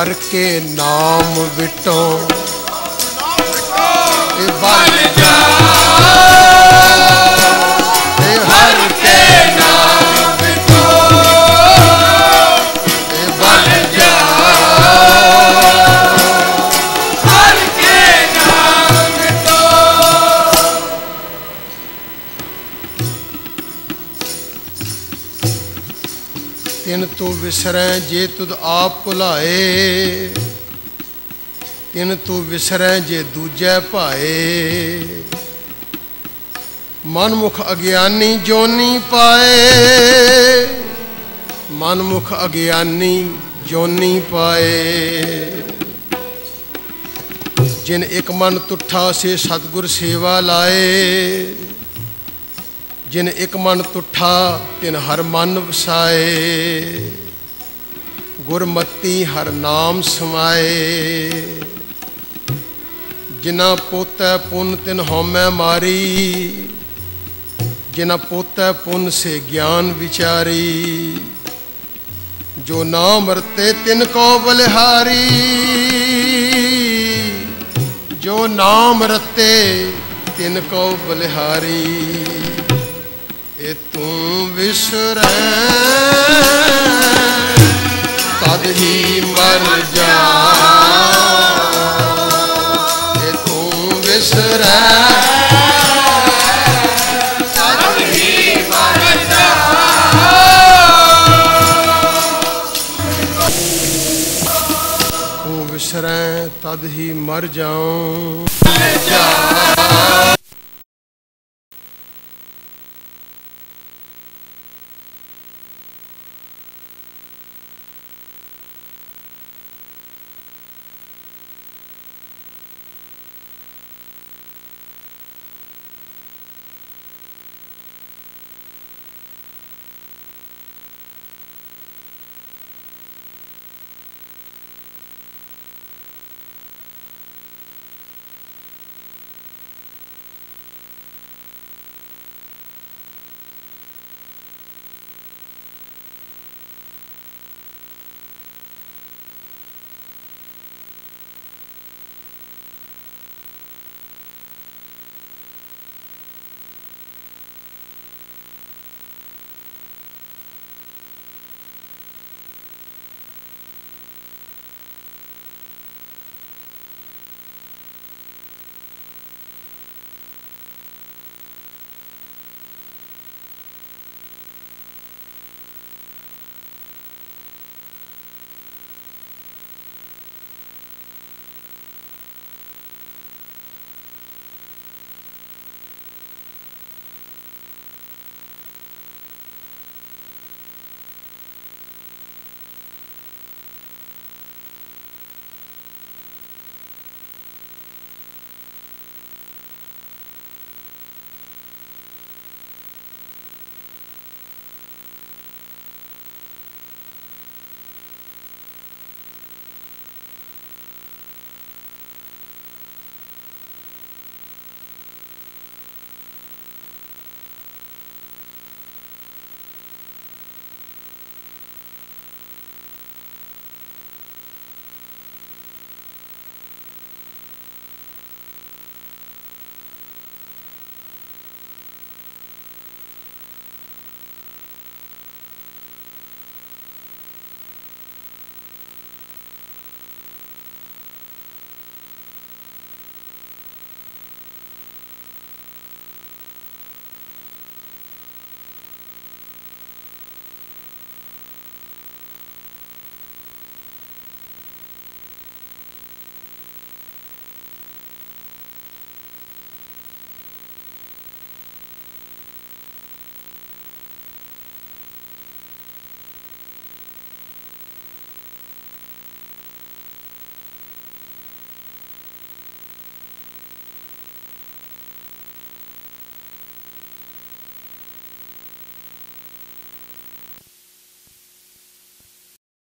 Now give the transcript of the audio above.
हर के नाम विटो बल जा हर के नाम विटो बल जा हर के नाम विटो। तिन तू विसरै जे तुद आप भुलाए तिन तू विसरै जे दूजै भाए। मनमुख अज्ञानी जोनी पाए मनमुख अज्ञानी जोनी पाए। जिन एक मन तुठा से सतगुर सेवा लाए जिन एक मन तुठा तिन हर मन वसाए। गुरमती हर नाम समाए जिना पोतै पुन तिन हौमै मारी जिना पोतै पुन से ज्ञान विचारी। जो नाम रते तिन को बलिहारी जो नाम रते तिन को बलिहारी। ए तू विसरै तद ही मर जा विसरै तद ही मर जा। तू विसरै तद ही मर जाऊं।